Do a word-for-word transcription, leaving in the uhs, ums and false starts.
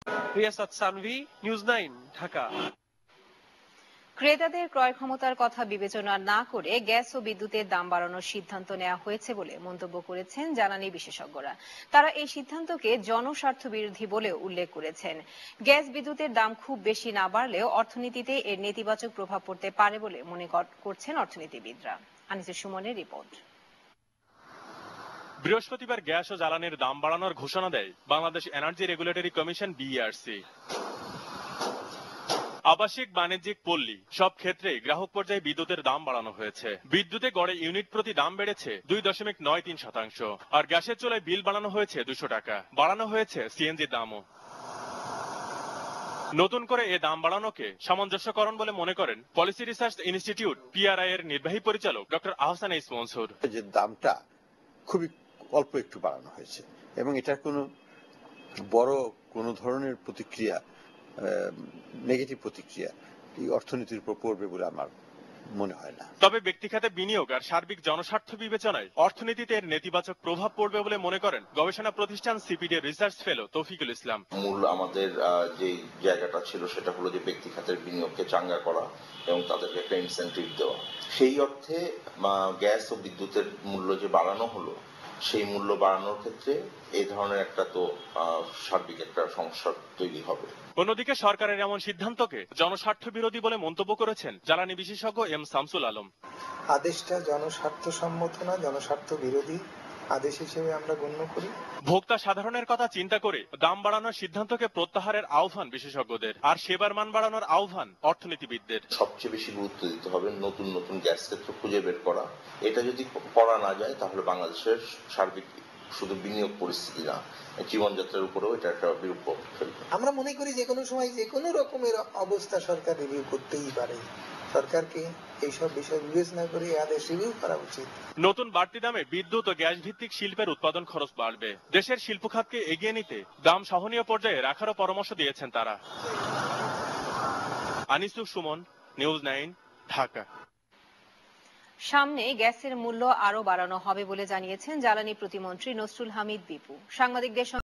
Riasat Sanvi, news nine, Dhaka. ক্রেতাদের ক্রয় ক্ষমতার কথা বিবেচনা না করে গ্যাস ও বিদ্যুতের দাম বাড়ানোর সিদ্ধান্ত নেওয়া হয়েছে বলে মন্তব্য করেছেন জ্বালানি বিশেষজ্ঞরা। তারা এই সিদ্ধান্তকে জনস্বার্থ বিরোধী বলেও উল্লেখ করেছেন। গ্যাস বিদ্যুতের দাম খুব বেশি না বাড়লেও অর্থনীতিতে এর নেতিবাচক প্রভাব পড়তে পারে বলে মনে করছেন অর্থনীতিবিদরা। আনিসুর সুমনের রিপোর্ট। বৃহস্পতিবার গ্যাস ও জ্বালানির দাম বাড়ানোর ঘোষণা দেয় Bangladesh energy regulatory commission BERC. আবাসিক, বাণিজ্যিক, পল্লী সব ক্ষেত্রেই গ্রাহক পর্যায়ে বিদ্যুতের দাম বাড়ানো হয়েছে। বিদ্যুতে গড়ে ইউনিট প্রতি দাম বেড়েছে দুই দশমিক নয় তিন শতাংশ, আর গ্যাসের চুলায় বিল বাড়ানো হয়েছে দুশো টাকা। বাড়ানো হয়েছে সিএনজির দামও। নতুন করে এ দাম বাড়ানোকে সামঞ্জস্যকরণ বলে মনে করেন পলিসি রিসার্চ ইনস্টিটিউট পিআরআই এর নির্বাহী পরিচালক ডক্টর আহসান এইস মনসুর। যে দামটা খুবই অল্প একটু বাড়ানো হয়েছে এবং এটার কোনো বড় কোনো ধরনের প্রতিক্রিয়া, নেগেটিভ প্রতিক্রিয়া এই অর্থনীতির উপর পড়বে বলে আমার মনে হয় না। তবে ব্যক্তিখাতে বিনিয়োগ আর সার্বিক জনস্বার্থ বিবেচনায় অর্থনীতিতে এর নেতিবাচক প্রভাব পড়বে বলে মনে করেন গবেষণা প্রতিষ্ঠান CPD research fellow Toufiqul Islam. মূল আমাদের যে জায়গাটা ছিল সেটা হলো যে ব্যক্তি খাতের বিনিয়োগকে চাঙ্গা করা এবং তাদেরকে একটা ইনসেন্টিভ দেওয়া। সেই অর্থে গ্যাস ও বিদ্যুতের মূল্য যে বাড়ানো হলো, সেই মূল্য বাড়ানোর ক্ষেত্রে এই ধরনের একটা তো সার্বিক একটা সমস্যা তৈরি হবে। অন্যদিকে সরকারের এমন সিদ্ধান্তকে জনস্বার্থ বিরোধী বলে মন্তব্য করেছেন জ্বালানি বিশেষজ্ঞ এম শামসুল আলম। আদেশটা জনস্বার্থ সম্মত না, জনস্বার্থ বিরোধী আদেশ হিসেবে আমরা গণ্য করি। ভোক্তা সাধারণের কথা চিন্তা করে দাম বাড়ানোর সিদ্ধান্তকে প্রত্যাহারের আহ্বান বিশেষজ্ঞদের, আর সেবার মান বাড়ানোর আহ্বান অর্থনীতিবিদদের। সবচেয়ে বেশি গুরুত্ব দিতে হবে নতুন নতুন গ্যাস ক্ষেত্র খুঁজে বের করা। এটা যদি করা না যায় তাহলে বাংলাদেশের সার্বিক শুধু বিনিয়োগ পরিস্থিতি না, জীবনযাত্রার উপরেও এটা একটা বিরূপ প্রভাব ফেলবে। আমরা মনে করি যে কোনো সময় যে কোনো রকমের অবস্থা সরকার রিভিউ করতেই পারে। সরকারকে এইসব বিষয় বিবেচনা করে আদেশ রিভিউ করা উচিত। নতুন বাড়তি দামে বিদ্যুৎ ও গ্যাস ভিত্তিক শিল্পের উৎপাদন খরচ বাড়বে। দেশের শিল্প খাতকে এগিয়ে নিতে দাম সহনীয় পর্যায়ে রাখারও পরামর্শ দিয়েছেন তারা। Anisur Sumon, news nine, Dhaka. সামনে গ্যাসের মূল্য আরো বাড়ানো হবে বলে জানিয়েছেন জ্বালানি প্রতিমন্ত্রী নসরুল হামিদ বিপু। সাংবাদিকদের